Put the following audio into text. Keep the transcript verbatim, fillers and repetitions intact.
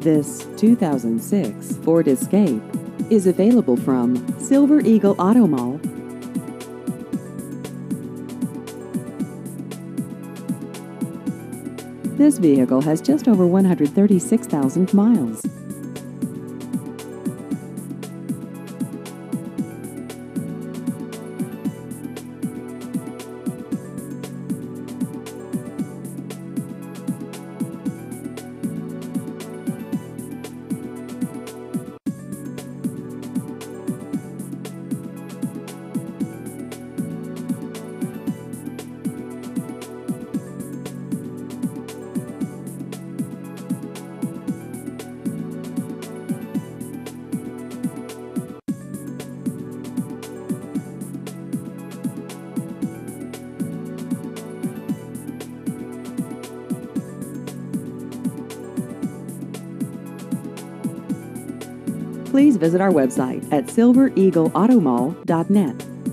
This two thousand six Ford Escape is available from Silver Eagle Auto Mall. This vehicle has just over one hundred thirty-six thousand miles. Please visit our website at silver eagle auto mall dot net.